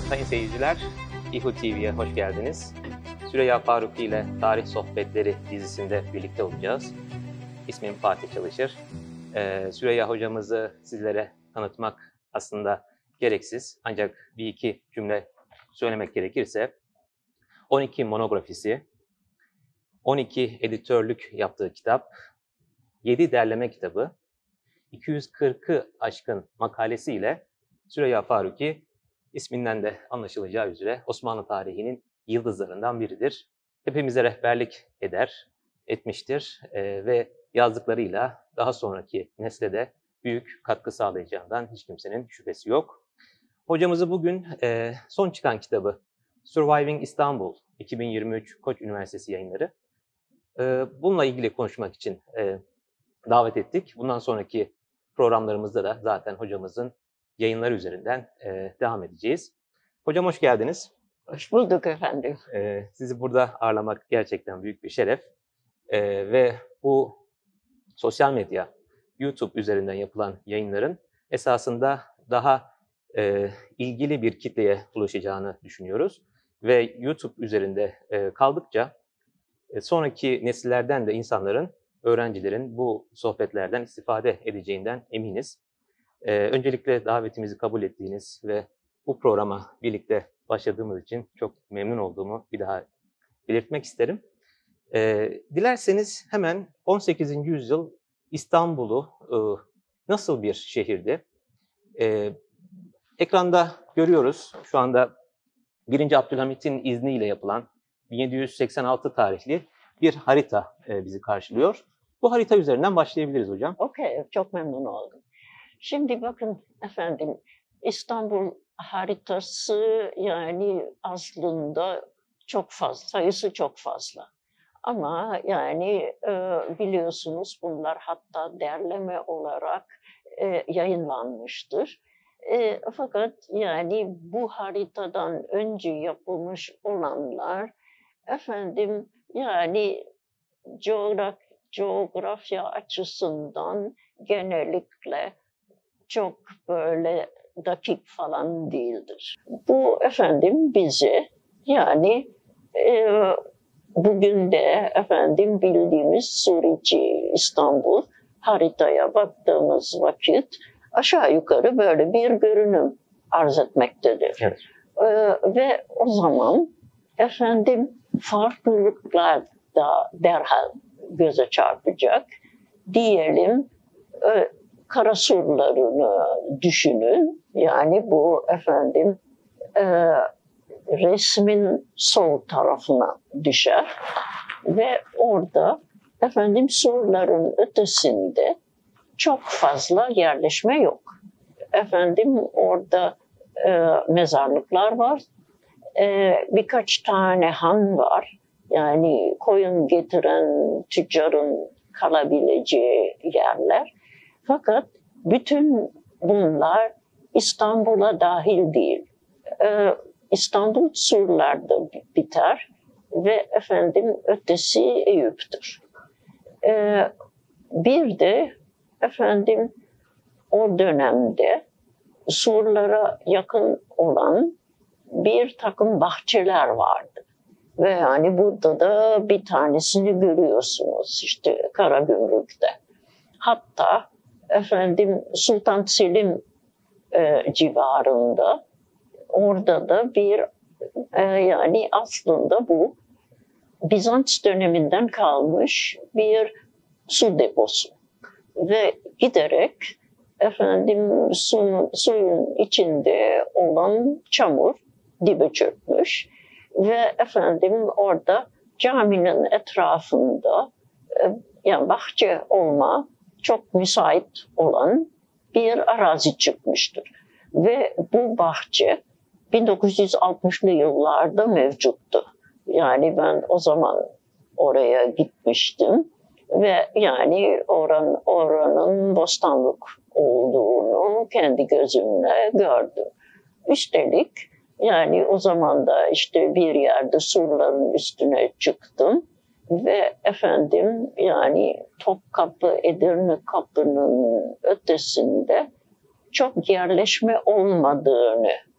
Sayın seyirciler, İHU TV'ye hoş geldiniz. Süreyya Faruki ile Tarih Sohbetleri dizisinde birlikte olacağız. İsmim Fatih Çalışır. Süreyya hocamızı sizlere tanıtmak aslında gereksiz. Ancak bir iki cümle söylemek gerekirse 12 monografisi, 12 editörlük yaptığı kitap, 7 derleme kitabı, 240'ı aşkın makalesiyle Süreyya Faruki isminden de anlaşılacağı üzere Osmanlı tarihinin yıldızlarından biridir. Hepimize rehberlik etmiştir ve yazdıklarıyla daha sonraki nesle de büyük katkı sağlayacağından hiç kimsenin şüphesi yok. Hocamızı bugün son çıkan kitabı Surviving Istanbul 2023 Koç Üniversitesi Yayınları bununla ilgili konuşmak için davet ettik. Bundan sonraki programlarımızda da zaten hocamızın yayınları üzerinden devam edeceğiz. Hocam hoş geldiniz. Hoş bulduk efendim. Sizi burada ağırlamak gerçekten büyük bir şeref. Ve bu sosyal medya, YouTube üzerinden yapılan yayınların esasında daha ilgili bir kitleye ulaşacağını düşünüyoruz. Ve YouTube üzerinde kaldıkça sonraki nesillerden de insanların, öğrencilerin bu sohbetlerden istifade edeceğinden eminiz. Öncelikle davetimizi kabul ettiğiniz ve bu programa birlikte başladığımız için çok memnun olduğumu bir daha belirtmek isterim. Dilerseniz hemen 18. yüzyıl İstanbul'u nasıl bir şehirdi? Ekranda görüyoruz şu anda 1. Abdülhamit'in izniyle yapılan 1786 tarihli bir harita bizi karşılıyor. Bu harita üzerinden başlayabiliriz hocam. Okey, çok memnun oldum. Şimdi bakın efendim, İstanbul haritası yani aslında çok fazla, sayısı çok fazla. Ama yani biliyorsunuz bunlar hatta derleme olarak yayınlanmıştır. Fakat yani bu haritadan önce yapılmış olanlar efendim yani coğrafya açısından genellikle çok böyle dakik falan değildir. Bu efendim bize yani bugün de efendim bildiğimiz Suriçi İstanbul haritaya baktığımız vakit aşağı yukarı böyle bir görünüm arz etmektedir. Evet. Ve o zaman efendim farklılıklar da derhal göze çarpacak. Diyelim Karasurlarını düşünün. Yani bu efendim resmin sol tarafına düşer ve orada efendim surların ötesinde çok fazla yerleşme yok. Efendim orada mezarlıklar var. Birkaç tane han var. Yani koyun getiren tüccarın kalabileceği yerler. Fakat bütün bunlar İstanbul'a dahil değil. İstanbul surlarda biter ve efendim ötesi Eyüp'tür. Bir de efendim o dönemde surlara yakın olan bir takım bahçeler vardı. Ve yani burada da bir tanesini görüyorsunuz işte Karagümrük'te. Hatta efendim Sultan Selim civarında orada da bir yani aslında bu Bizans döneminden kalmış bir su deposu. Ve giderek efendim suyun içinde olan çamur dibe çökmüş. Ve efendim orada caminin etrafında yani bahçe olma çok müsait olan bir arazi çıkmıştır. Ve bu bahçe 1960'lı yıllarda mevcuttu. Yani ben o zaman oraya gitmiştim ve yani oranın bostanlık olduğunu kendi gözümle gördüm. Üstelik yani o zaman da işte bir yerde surların üstüne çıktım ve efendim yani Topkapı, Edirne Kapı'nın ötesinde çok yerleşme olmadığını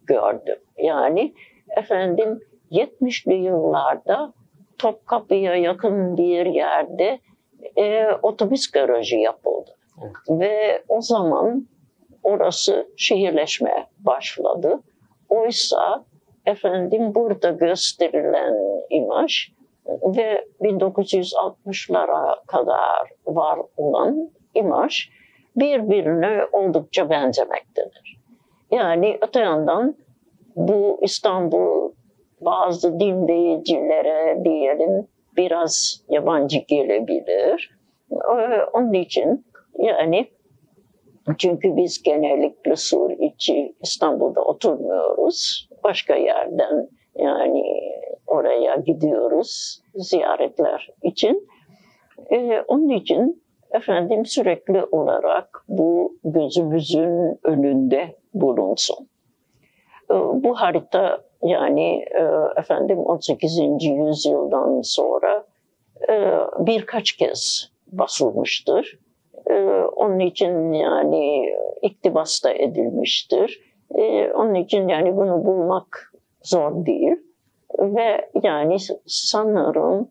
gördüm. Yani efendim 70'li yıllarda Topkapı'ya yakın bir yerde otobüs garajı yapıldı. Evet. Ve o zaman orası şehirleşmeye başladı. Oysa efendim burada gösterilen imaj ve 1960'lara kadar var olan imaj birbirine oldukça benzemektedir. Yani öte yandan bu İstanbul bazı dinleyicilere diyelim biraz yabancı gelebilir. Onun için yani çünkü biz genellikle Suriçi İstanbul'da oturmuyoruz. Başka yerden yani oraya gidiyoruz ziyaretler için. Onun için efendim sürekli olarak bu gözümüzün önünde bulunsun. Bu harita yani efendim 18. yüzyıldan sonra birkaç kez basılmıştır. Onun için yani iktibas da edilmiştir. Onun için yani bunu bulmak zor değil. Ve yani sanırım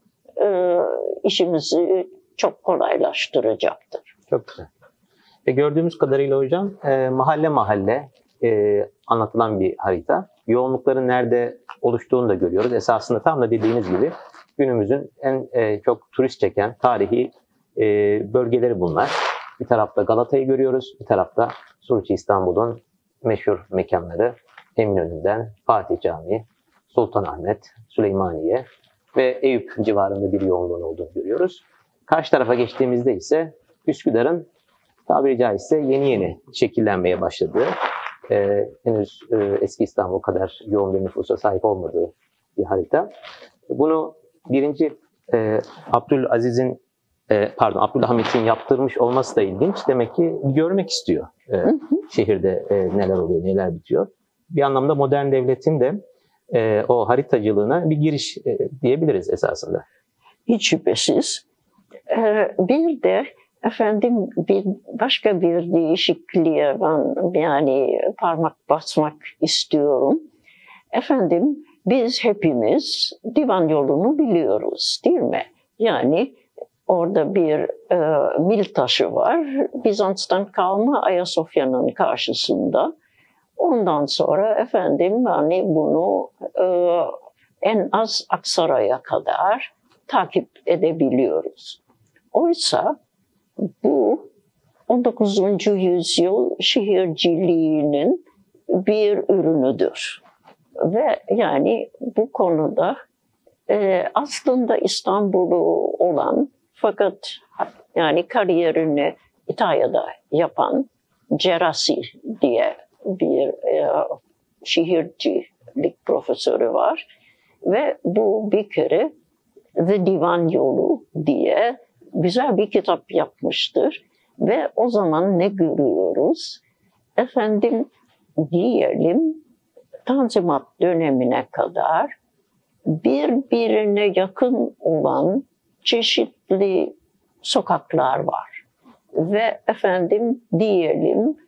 işimizi çok kolaylaştıracaktır. Çok güzel. Gördüğümüz kadarıyla hocam mahalle mahalle anlatılan bir harita. Yoğunlukların nerede oluştuğunu da görüyoruz. Esasında tam da dediğiniz gibi günümüzün en çok turist çeken tarihi bölgeleri bunlar. Bir tarafta Galata'yı görüyoruz, bir tarafta Suriçi İstanbul'un meşhur mekanları Eminönü'nden Fatih Camii, Sultanahmet, Süleymaniye ve Eyüp civarında bir yoğunluğun olduğunu görüyoruz. Karşı tarafa geçtiğimizde ise Üsküdar'ın tabiri caizse yeni yeni şekillenmeye başladığı, henüz eski İstanbul kadar yoğun bir nüfusa sahip olmadığı bir harita. Bunu birinci Abdülhamit'in yaptırmış olması da ilginç. Demek ki görmek istiyor şehirde neler oluyor, neler bitiyor. Bir anlamda modern devletin de o haritacılığına bir giriş diyebiliriz esasında. Hiç şüphesiz. Bir de efendim başka bir değişikliğe ben yani parmak basmak istiyorum. Efendim biz hepimiz divan yolunu biliyoruz değil mi? Yani orada bir mil taşı var. Bizans'tan kalma Ayasofya'nın karşısında. Ondan sonra efendim hani bunu en az Aksaray'a kadar takip edebiliyoruz. Oysa bu 19. yüzyıl şehirciliğinin bir ürünüdür. Ve yani bu konuda aslında İstanbul'u olan fakat yani kariyerini İtalya'da yapan Gerasi diye bir şehircilik profesörü var. Ve bu bir kere The Divan Yolu diye güzel bir kitap yapmıştır. Ve o zaman ne görüyoruz? Efendim diyelim Tanzimat dönemine kadar birbirine yakın olan çeşitli sokaklar var. Ve efendim diyelim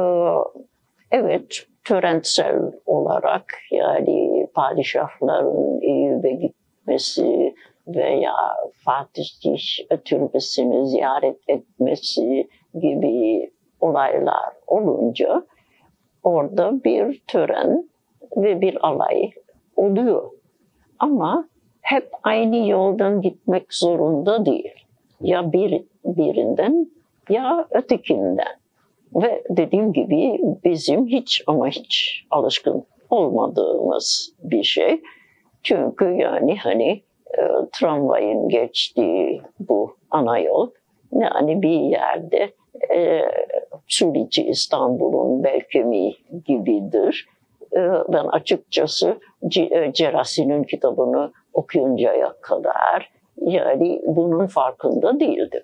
evet törensel olarak yani padişahların Eyüp'e gitmesi veya Fatih Türbesi'ni ziyaret etmesi gibi olaylar olunca orada bir tören ve bir alay oluyor. Ama hep aynı yoldan gitmek zorunda değil. Ya birinden ya ötekinden. Ve dediğim gibi bizim hiç alışkın olmadığımız bir şey. Çünkü yani hani tramvayın geçtiği bu ana yol yani bir yerde Suriçi İstanbul'un Belkemi gibidir. Ben açıkçası Gerasi'nin kitabını okuyuncaya kadar yani bunun farkında değildim.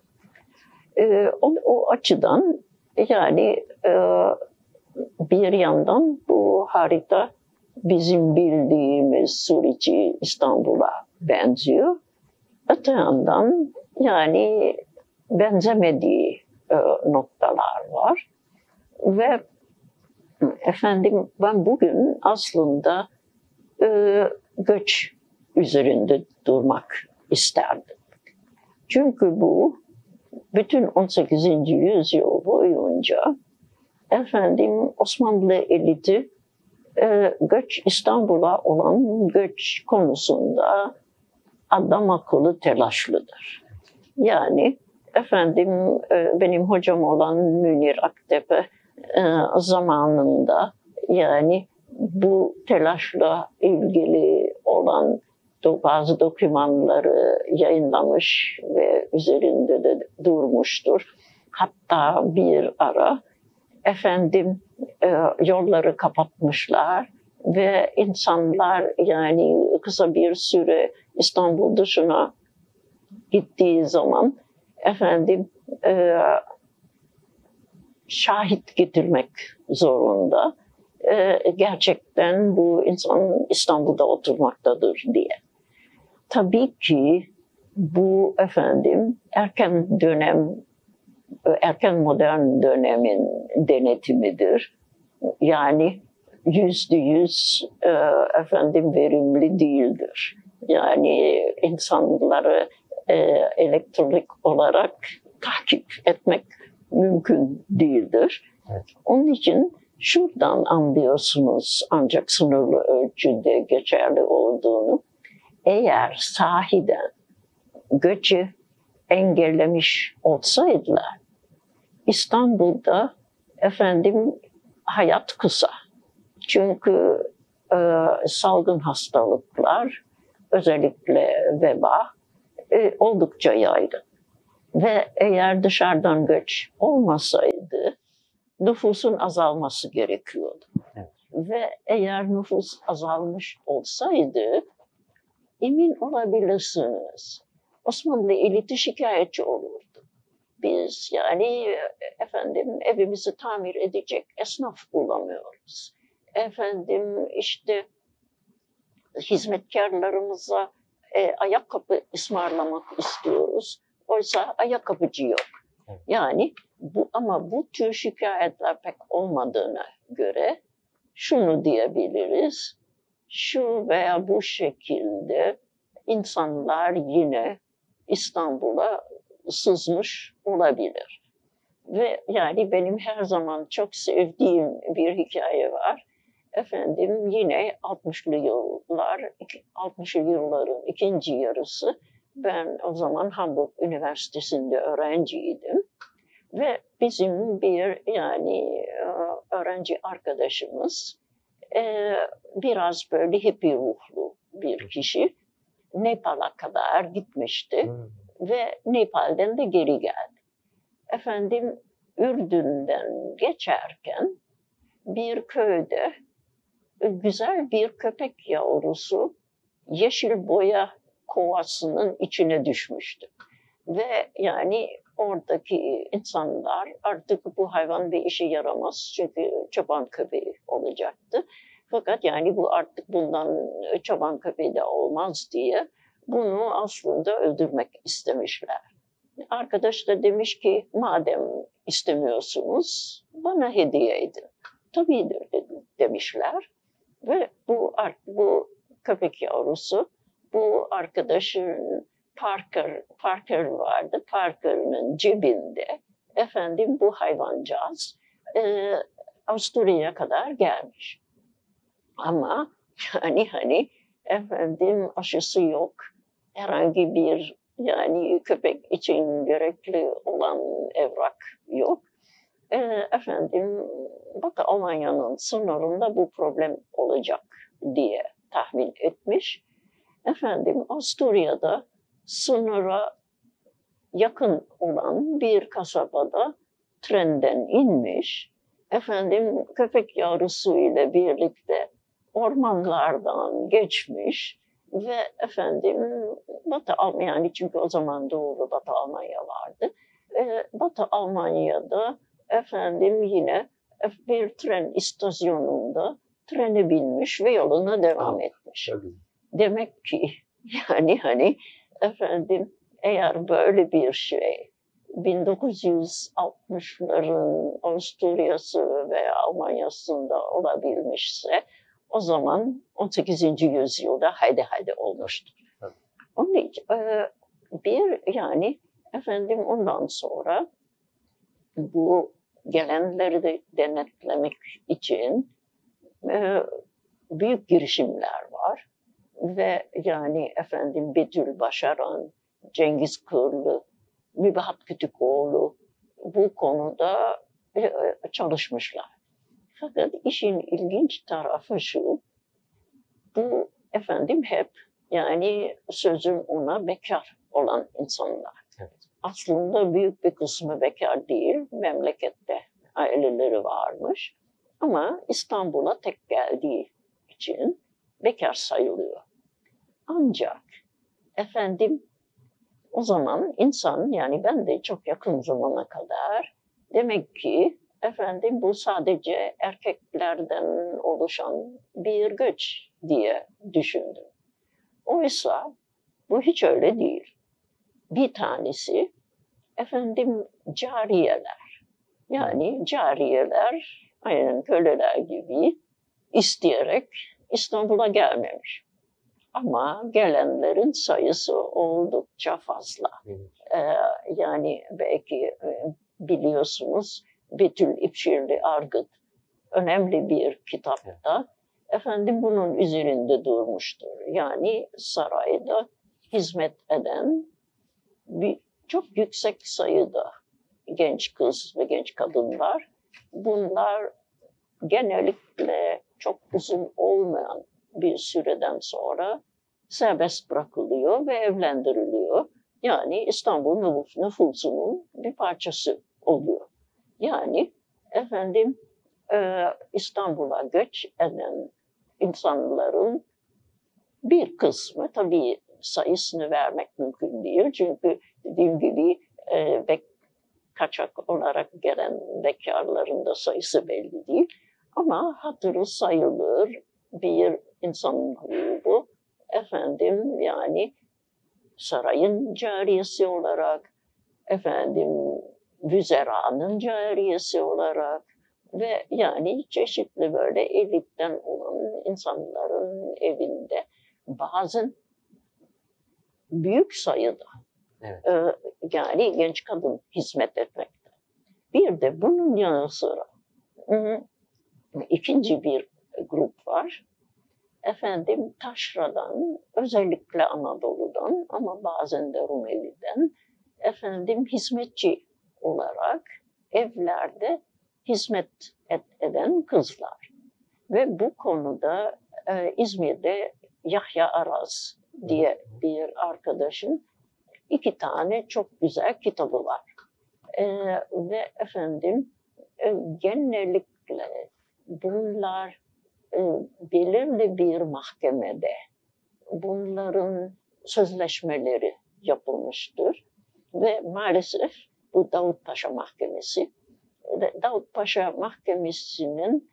O açıdan yani bir yandan bu harita bizim bildiğimiz Suriçi İstanbul'a benziyor. Öte yandan yani benzemediği noktalar var. Ve Efendim ben bugün aslında göç üzerinde durmak isterdim. Çünkü bu bütün 18. yüzyıl boyunca efendim Osmanlı eliti göç İstanbul'a olan göç konusunda adam akıllı telaşlıdır. Yani efendim benim hocam olan Münir Aktepe zamanında yani bu telaşla ilgili olan bazı dokümanları yayınlamış ve üzerinde de durmuştur. Hatta bir ara efendim yolları kapatmışlar ve insanlar yani kısa bir süre İstanbul dışına gittiği zaman efendim şahit getirmek zorunda. Gerçekten bu insan İstanbul'da oturmaktadır diye. Tabii ki bu efendim erken modern dönemin denetimidir. Yani %100 efendim verimli değildir. Yani insanları elektronik olarak takip etmek mümkün değildir. Evet. Onun için şuradan anlıyorsunuz ancak sınırlı ölçüde geçerli olduğunu. Eğer sahiden göçü engellemiş olsaydılar, İstanbul'da efendim hayat kısa. Çünkü salgın hastalıklar, özellikle veba oldukça yaygın. Ve eğer dışarıdan göç olmasaydı nüfusun azalması gerekiyordu. Evet. Ve eğer nüfus azalmış olsaydı emin olabilirsiniz Osmanlı eliti şikayetçi olurdu. Biz yani efendim evimizi tamir edecek esnaf bulamıyoruz. Efendim işte hizmetkarlarımıza ayakkabı ısmarlamak istiyoruz. Oysa ayakkabıcı yok. Yani ama bu tür şikayetler pek olmadığına göre şunu diyebiliriz. Şu veya bu şekilde insanlar yine İstanbul'a sızmış olabilir. Ve yani benim her zaman çok sevdiğim bir hikaye var. Efendim yine 60'lı yılların ikinci yarısı ben o zaman Hamburg Üniversitesi'nde öğrenciydim. Ve bizim bir yani öğrenci arkadaşımız biraz böyle hippie ruhlu bir kişi Nepal'a kadar gitmişti ve Nepal'den de geri geldi. Efendim Ürdün'den geçerken bir köyde güzel bir köpek yavrusu yeşil boya kovasının içine düşmüştü. Ve yani oradaki insanlar artık bu hayvan bir işe yaramaz çünkü çoban köpeği olacaktı. Fakat yani bu artık bundan çoban köpeği de olmaz diye bunu aslında öldürmek istemişler. Arkadaş da demiş ki madem istemiyorsunuz bana hediye edin. Tabii demişler ve bu köpek yavrusu bu arkadaşın Parker vardı. Parker'ın cebinde efendim bu hayvancağız Avusturya'ya kadar gelmiş. Ama hani efendim aşısı yok. Herhangi bir yani köpek için gerekli olan evrak yok. Efendim Batı Almanya'nın sınırında bu problem olacak diye tahmin etmiş. Efendim Avusturya'da sınıra yakın olan bir kasabada trenden inmiş. Efendim köpek yavrusu ile birlikte ormanlardan geçmiş ve efendim Batı Almanya yani çünkü o zaman Doğu ve Batı Almanya vardı. Batı Almanya'da efendim yine bir tren istasyonunda trene binmiş ve yoluna devam etmiş. Demek ki yani hani efendim eğer böyle bir şey 1960'ların Avusturya'sı veya Almanya'sında olabilmişse o zaman 18. yüzyılda haydi haydi olmuştur. Evet. Onun için yani efendim ondan sonra bu gelenleri de denetlemek için büyük girişimler var. Ve yani efendim Betül Başaran, Cengiz Kırlı, Mübahat Kütükoğlu bu konuda çalışmışlar. Fakat işin ilginç tarafı şu, bu efendim hep yani sözüm ona bekar olan insanlar. Evet. Aslında büyük bir kısmı bekar değil, memlekette aileleri varmış. Ama İstanbul'a tek geldiği için bekar sayılıyor. Ancak efendim o zaman insan, yani ben de çok yakın zamana kadar demek ki efendim bu sadece erkeklerden oluşan bir göç diye düşündüm. Oysa bu hiç öyle değil. Bir tanesi efendim cariyeler. Yani cariyeler aynen köleler gibi isteyerek İstanbul'a gelmemiş. Ama gelenlerin sayısı oldukça fazla. Yani belki biliyorsunuz Betül İpşirli Argıt önemli bir kitapta efendim bunun üzerinde durmuştur. Yani sarayda hizmet eden çok yüksek sayıda genç kız ve genç kadın var. Bunlar genellikle çok uzun olmayan bir süreden sonra serbest bırakılıyor ve evlendiriliyor. Yani İstanbul nüfusunun bir parçası oluyor. Yani efendim İstanbul'a göç eden insanların bir kısmı, tabii sayısını vermek mümkün değil. Çünkü dediğim gibi kaçak olarak gelen bekarların da sayısı belli değil. Ama hatırı sayılır bir insan grubu efendim yani sarayın cariyesi olarak, efendim vüzeranın cariyesi olarak ve yani çeşitli böyle elitten olan insanların evinde bazen büyük sayıda yani genç kadın hizmet etmekte. Bir de bunun yanı sıra ikinci bir grup var. Efendim Taşra'dan, özellikle Anadolu'dan ama bazen de Rumeli'den efendim hizmetçi olarak evlerde hizmet eden kızlar. Ve bu konuda İzmir'de Yahya Araz diye bir arkadaşın 2 tane çok güzel kitabı var. Ve efendim genellikle bunlar belirli bir mahkemede bunların sözleşmeleri yapılmıştır. Ve maalesef bu Davutpaşa Mahkemesi, Davutpaşa Mahkemesi'nin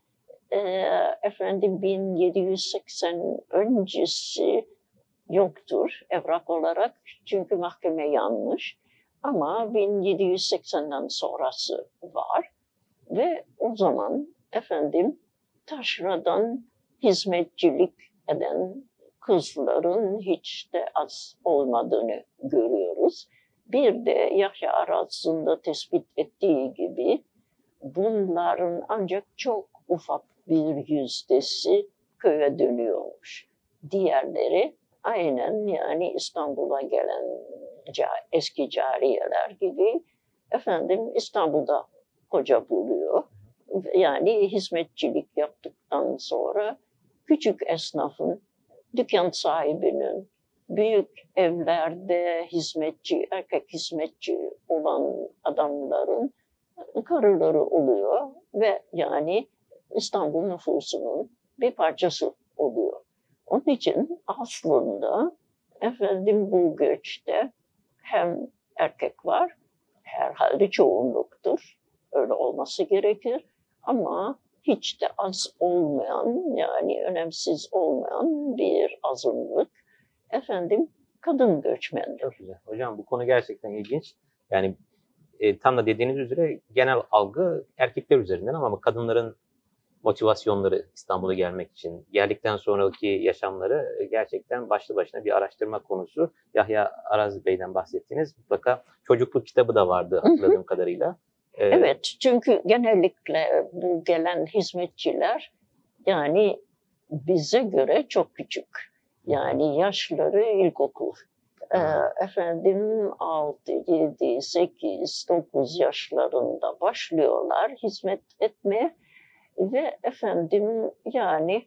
efendim 1780 öncesi yoktur evrak olarak çünkü mahkeme yanmış. Ama 1780'den sonrası var ve o zaman efendim taşradan hizmetçilik eden kızların hiç de az olmadığını görüyoruz. Bir de Yahya Araz'ın da tespit ettiği gibi bunların ancak çok ufak bir yüzdesi köye dönüyormuş. Diğerleri aynen yani İstanbul'a gelen eski cariyeler gibi efendim İstanbul'da koca buluyor. Yani hizmetçilik yaptıktan sonra küçük esnafın, dükkan sahibinin, büyük evlerde hizmetçi, erkek hizmetçi olan adamların karıları oluyor ve yani İstanbul nüfusunun bir parçası oluyor. Onun için aslında efendim bu göçte hem erkek var, herhalde çoğunluktur, öyle olması gerekir ama hiç de az olmayan yani önemsiz olmayan bir azınlık efendim kadın göçmendir. Çok güzel. Hocam bu konu gerçekten ilginç. Yani tam da dediğiniz üzere genel algı erkekler üzerinden ama kadınların motivasyonları İstanbul'a gelmek için, geldikten sonraki yaşamları gerçekten başlı başına bir araştırma konusu. Yahya Araz Bey'den bahsettiğiniz mutlaka çocukluk kitabı da vardı hatırladığım kadarıyla. Evet, çünkü genellikle bu gelen hizmetçiler yani bize göre çok küçük. Yani yaşları ilkokul. Efendim 6, 7, 8, 9 yaşlarında başlıyorlar hizmet etmeye ve efendim yani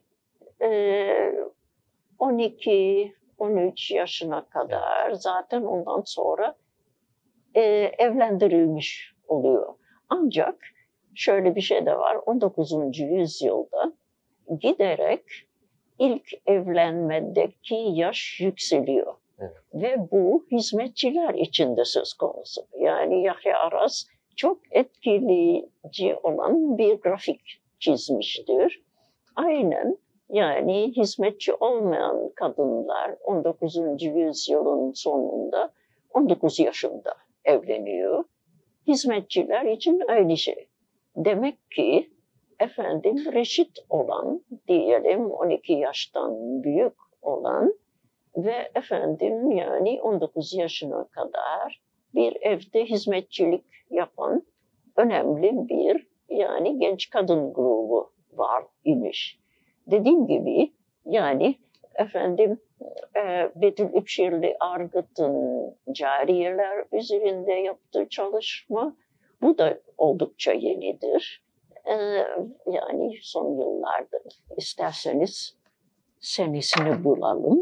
12, 13 yaşına kadar zaten ondan sonra evlendirilmiş oluyor. Ancak şöyle bir şey de var, 19. yüzyılda giderek ilk evlenmedeki yaş yükseliyor. Evet. Ve bu hizmetçiler için de söz konusu. Yani Yahya Araz çok etkileyici olan bir grafik çizmiştir. Aynen yani hizmetçi olmayan kadınlar 19. yüzyılın sonunda 19 yaşında evleniyor. Hizmetçiler için aynı şey. Demek ki efendim reşit olan, diyelim 12 yaştan büyük olan ve efendim yani 19 yaşına kadar bir evde hizmetçilik yapan önemli bir yani genç kadın grubu var imiş. Dediğim gibi yani efendim Betül İpşirli Argıt'ın cariyeler üzerinde yaptığı çalışma bu da oldukça yenidir. Yani son yıllarda isterseniz senesini bulalım.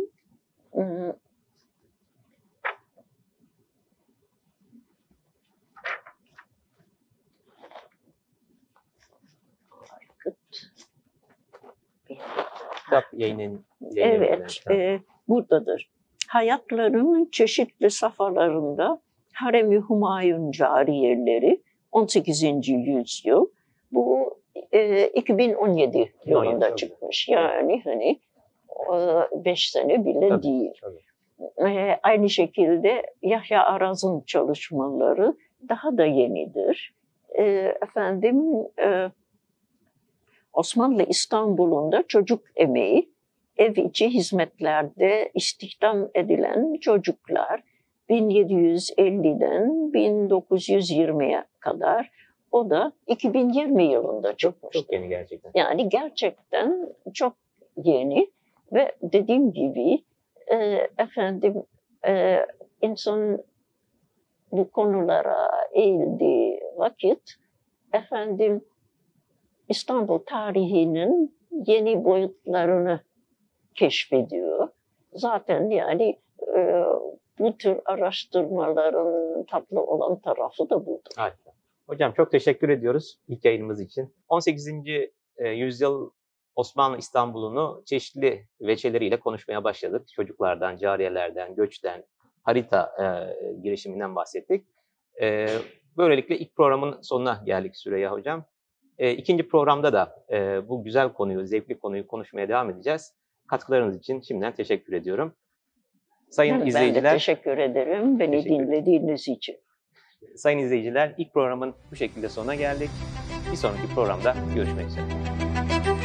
Kitap Evet, buradadır. Hayatlarının çeşitli safhalarında Harem-i Humayun cariyeleri 18. yüzyıl. Bu 2017 yılında çıkmış. Yani hani 5 sene bile değil. Tabii. Aynı şekilde Yahya Araz'ın çalışmaları daha da yenidir. Efendim Osmanlı İstanbul'unda çocuk emeği, ev içi hizmetlerde istihdam edilen çocuklar 1750'den 1920'ye kadar, o da 2020 yılında çıkmıştı. Çok yeni gerçekten. Yani gerçekten çok yeni ve dediğim gibi efendim insan bu konulara eğildiği vakit efendim İstanbul tarihinin yeni boyutlarını keşfediyor. Zaten yani bu tür araştırmaların tatlı olan tarafı da budur. Harika. Hocam çok teşekkür ediyoruz ilk yayınımız için. 18. yüzyıl Osmanlı İstanbul'unu çeşitli veçeleriyle konuşmaya başladık. Çocuklardan, cariyelerden, göçten, harita girişiminden bahsettik. Böylelikle ilk programın sonuna geldik Süreyya Hocam. İkinci programda da bu güzel konuyu, zevkli konuyu konuşmaya devam edeceğiz. Katkılarınız için şimdiden teşekkür ediyorum. Sayın izleyiciler, ben de teşekkür ederim beni dinlediğiniz için. Sayın izleyiciler, ilk programın bu şekilde sonuna geldik. Bir sonraki programda görüşmek üzere.